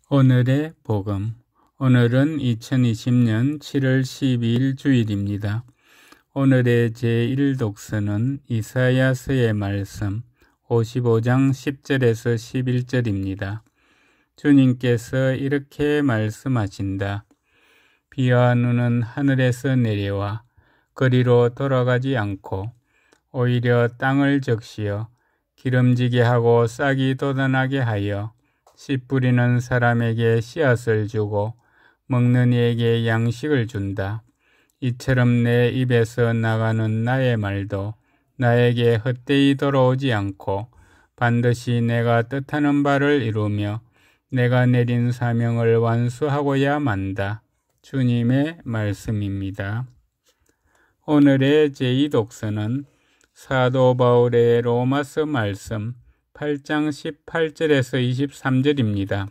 오늘의 복음. 오늘은 2020년 7월 12일 주일입니다. 오늘의 제1독서는 이사야서의 말씀 55장 10절에서 11절입니다. 주님께서 이렇게 말씀하신다. 비와 눈은 하늘에서 내려와 거리로 돌아가지 않고 오히려 땅을 적시어 기름지게 하고 싹이 돋아나게 하여 씨 뿌리는 사람에게 씨앗을 주고 먹는 이에게 양식을 준다. 이처럼 내 입에서 나가는 나의 말도 나에게 헛되이 돌아오지 않고 반드시 내가 뜻하는 바를 이루며 내가 내린 사명을 완수하고야 만다. 주님의 말씀입니다. 오늘의 제2독서는 사도 바울의 로마서 말씀 8장 18절에서 23절입니다.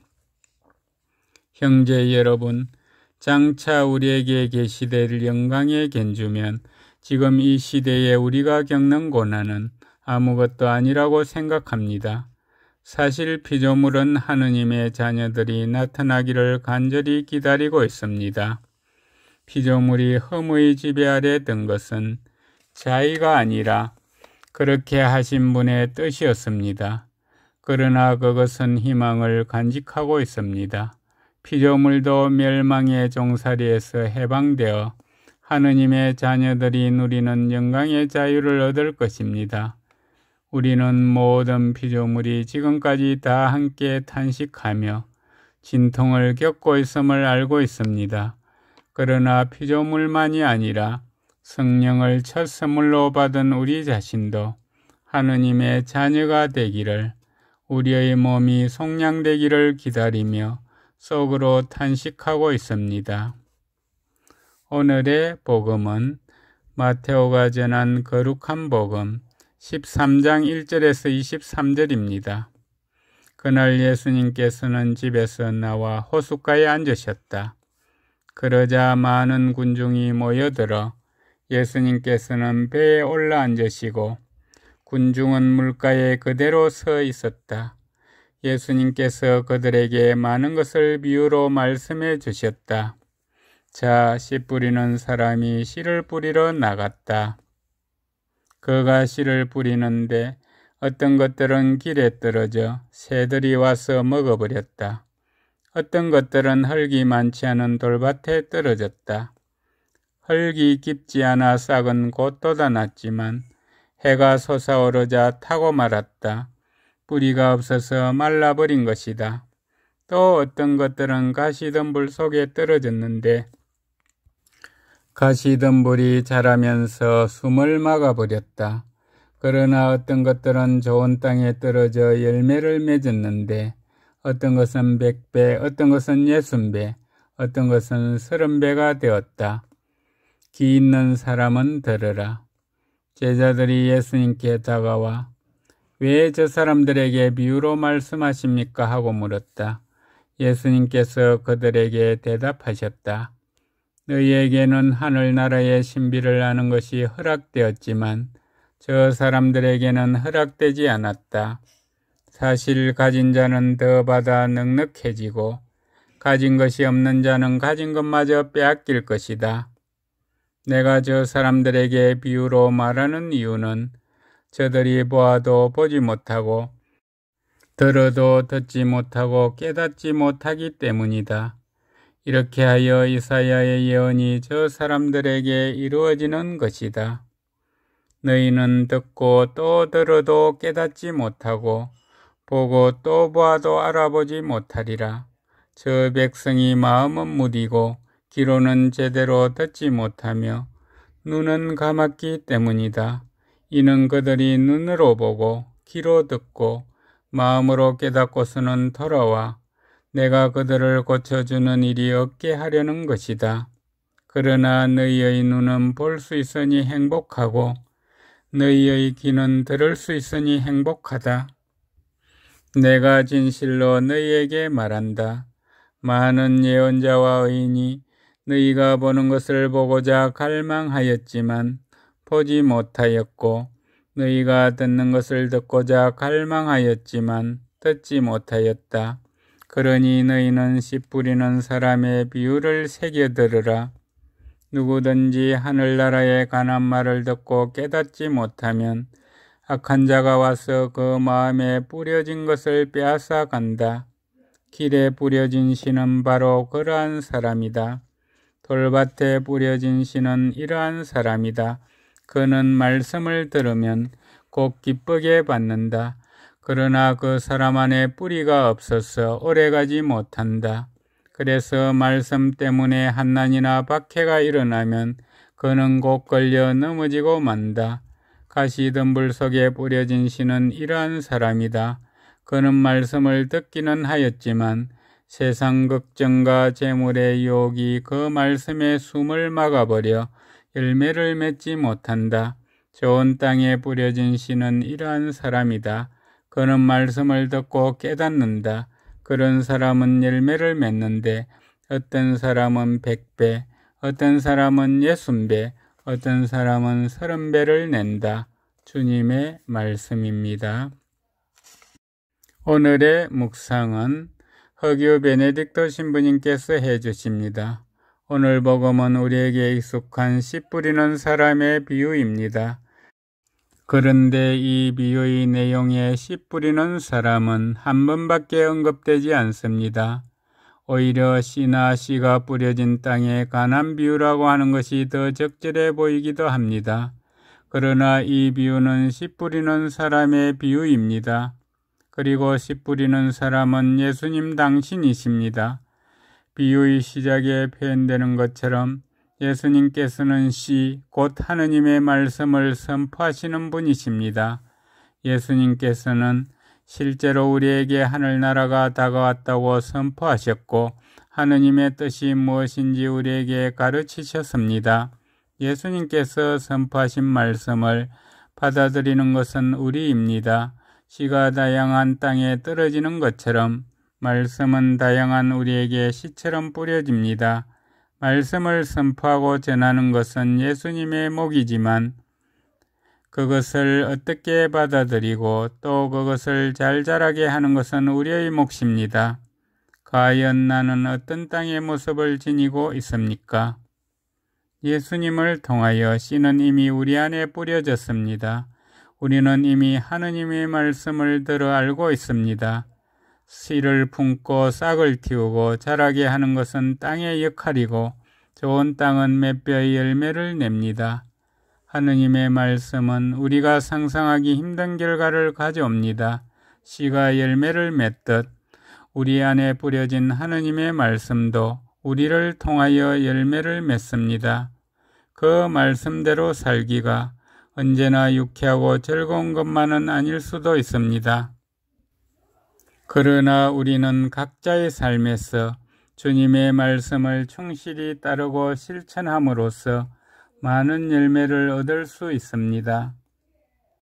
형제 여러분, 장차 우리에게 계시될 영광의 견주면 지금 이 시대에 우리가 겪는 고난은 아무것도 아니라고 생각합니다. 사실 피조물은 하느님의 자녀들이 나타나기를 간절히 기다리고 있습니다. 피조물이 흠의 지배 아래 든 것은 자의가 아니라 그렇게 하신 분의 뜻이었습니다. 그러나 그것은 희망을 간직하고 있습니다. 피조물도 멸망의 종살이에서 해방되어 하느님의 자녀들이 누리는 영광의 자유를 얻을 것입니다. 우리는 모든 피조물이 지금까지 다 함께 탄식하며 진통을 겪고 있음을 알고 있습니다. 그러나 피조물만이 아니라 성령을 첫 선물로 받은 우리 자신도 하느님의 자녀가 되기를, 우리의 몸이 속량되기를 기다리며 속으로 탄식하고 있습니다. 오늘의 복음은 마테오가 전한 거룩한 복음 13장 1절에서 23절입니다. 그날 예수님께서는 집에서 나와 호숫가에 앉으셨다. 그러자 많은 군중이 모여들어 예수님께서는 배에 올라 앉으시고 군중은 물가에 그대로 서 있었다. 예수님께서 그들에게 많은 것을 비유로 말씀해 주셨다. 자, 씨 뿌리는 사람이 씨를 뿌리러 나갔다. 그가 씨를 뿌리는데 어떤 것들은 길에 떨어져 새들이 와서 먹어버렸다. 어떤 것들은 흙이 많지 않은 돌밭에 떨어졌다. 흙이 깊지 않아 싹은 곧 돋아났지만 해가 솟아오르자 타고 말았다. 뿌리가 없어서 말라버린 것이다. 또 어떤 것들은 가시덤불 속에 떨어졌는데 가시덤불이 자라면서 숨을 막아버렸다. 그러나 어떤 것들은 좋은 땅에 떨어져 열매를 맺었는데 어떤 것은 100배, 어떤 것은 60배, 어떤 것은 30배가 되었다. 기 있는 사람은 들으라. 제자들이 예수님께 다가와 왜 저 사람들에게 비유로 말씀하십니까? 하고 물었다. 예수님께서 그들에게 대답하셨다. 너희에게는 하늘나라의 신비를 아는 것이 허락되었지만 저 사람들에게는 허락되지 않았다. 사실 가진 자는 더 받아 넉넉해지고 가진 것이 없는 자는 가진 것마저 빼앗길 것이다. 내가 저 사람들에게 비유로 말하는 이유는 저들이 보아도 보지 못하고 들어도 듣지 못하고 깨닫지 못하기 때문이다. 이렇게 하여 이사야의 예언이 저 사람들에게 이루어지는 것이다. 너희는 듣고 또 들어도 깨닫지 못하고 보고 또 보아도 알아보지 못하리라. 저 백성이 마음은 무디고 귀로는 제대로 듣지 못하며 눈은 감았기 때문이다. 이는 그들이 눈으로 보고 귀로 듣고 마음으로 깨닫고서는 돌아와 내가 그들을 고쳐주는 일이 없게 하려는 것이다. 그러나 너희의 눈은 볼 수 있으니 행복하고 너희의 귀는 들을 수 있으니 행복하다. 내가 진실로 너희에게 말한다. 많은 예언자와 의인이 너희가 보는 것을 보고자 갈망하였지만 보지 못하였고 너희가 듣는 것을 듣고자 갈망하였지만 듣지 못하였다. 그러니 너희는 씨 뿌리는 사람의 비유를 새겨들으라. 누구든지 하늘나라에 관한 말을 듣고 깨닫지 못하면 악한 자가 와서 그 마음에 뿌려진 것을 빼앗아 간다. 길에 뿌려진 씨는 바로 그러한 사람이다. 돌밭에 뿌려진 씨는 이러한 사람이다. 그는 말씀을 들으면 곧 기쁘게 받는다. 그러나 그 사람 안에 뿌리가 없어서 오래가지 못한다. 그래서 말씀 때문에 한난이나 박해가 일어나면 그는 곧 걸려 넘어지고 만다. 가시덤불 속에 뿌려진 씨는 이러한 사람이다. 그는 말씀을 듣기는 하였지만 세상 걱정과 재물의 유혹이 그 말씀에 숨을 막아버려 열매를 맺지 못한다. 좋은 땅에 뿌려진 씨는 이러한 사람이다. 그는 말씀을 듣고 깨닫는다. 그런 사람은 열매를 맺는데 어떤 사람은 100배, 어떤 사람은 60배, 어떤 사람은 30배를 낸다. 주님의 말씀입니다. 오늘의 묵상은 허교 베네딕토 신부님께서 해주십니다. 오늘 복음은 우리에게 익숙한 씨 뿌리는 사람의 비유입니다. 그런데 이 비유의 내용에 씨 뿌리는 사람은 한 번밖에 언급되지 않습니다. 오히려 씨나 씨가 뿌려진 땅에 관한 비유라고 하는 것이 더 적절해 보이기도 합니다. 그러나 이 비유는 씨 뿌리는 사람의 비유입니다. 그리고 씨 뿌리는 사람은 예수님 당신이십니다. 비유의 시작에 표현되는 것처럼 예수님께서는 씨, 곧 하느님의 말씀을 선포하시는 분이십니다. 예수님께서는 실제로 우리에게 하늘나라가 다가왔다고 선포하셨고 하느님의 뜻이 무엇인지 우리에게 가르치셨습니다. 예수님께서 선포하신 말씀을 받아들이는 것은 우리입니다. 씨가 다양한 땅에 떨어지는 것처럼 말씀은 다양한 우리에게 씨처럼 뿌려집니다. 말씀을 선포하고 전하는 것은 예수님의 몫이지만 그것을 어떻게 받아들이고 또 그것을 잘 자라게 하는 것은 우리의 몫입니다. 과연 나는 어떤 땅의 모습을 지니고 있습니까? 예수님을 통하여 씨는 이미 우리 안에 뿌려졌습니다. 우리는 이미 하느님의 말씀을 들어 알고 있습니다. 씨를 품고 싹을 틔우고 자라게 하는 것은 땅의 역할이고 좋은 땅은 몇 배의 열매를 냅니다. 하느님의 말씀은 우리가 상상하기 힘든 결과를 가져옵니다. 씨가 열매를 맺듯 우리 안에 뿌려진 하느님의 말씀도 우리를 통하여 열매를 맺습니다. 그 말씀대로 살기가 언제나 유쾌하고 즐거운 것만은 아닐 수도 있습니다. 그러나 우리는 각자의 삶에서 주님의 말씀을 충실히 따르고 실천함으로써 많은 열매를 얻을 수 있습니다.